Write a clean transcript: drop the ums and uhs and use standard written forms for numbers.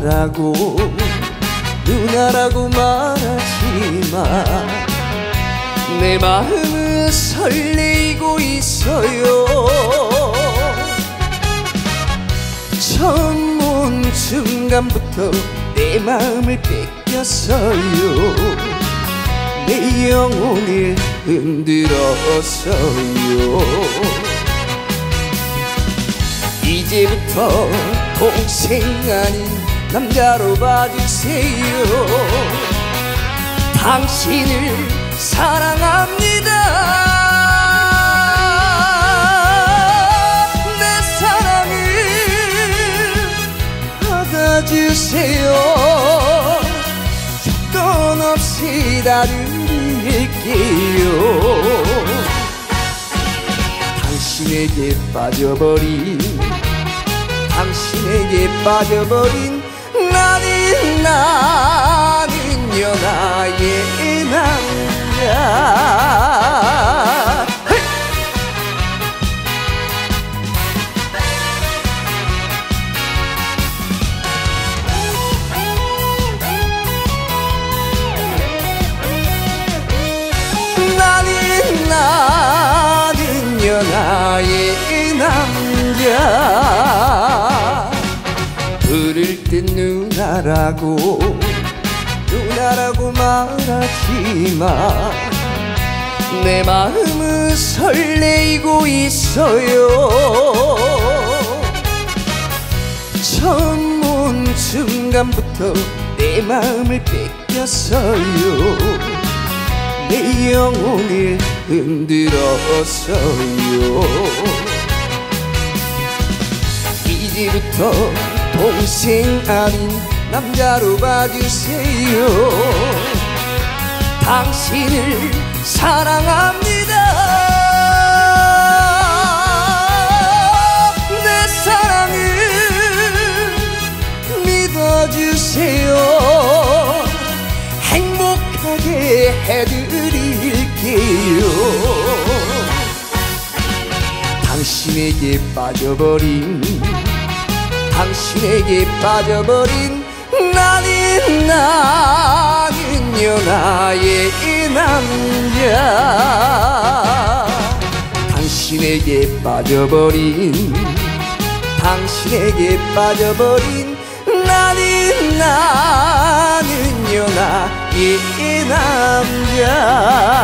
누나라고 말하지만 내 마음은 설레이고 있어요. 처음 본 순간부터 내 마음을 뺏겼어요. 내 영혼을 흔들었어요. 이제부터 동생 아닌 남자로 봐주세요. 당신을 사랑합니다. 내 사랑을 받아주세요. 조건 없이 다 드릴게요. 당신에게 빠져버린 나는요 나의 남자. 나는요 나의 남자. 부를 땐 누나라고 말하지만 내 마음은 설레이고 있어요. 처음 본 순간부터 내 마음을 뺏겼어요. 내 영혼을 흔들었어요. 이제부터 동생 아닌 남자로 봐주세요. 당신을 사랑합니다. 내 사랑을 믿어주세요. 행복하게 해드릴게요. 당신에게 빠져버린 나는요 나의 남자. 당신에게 빠져버린 나는요 나의 남자.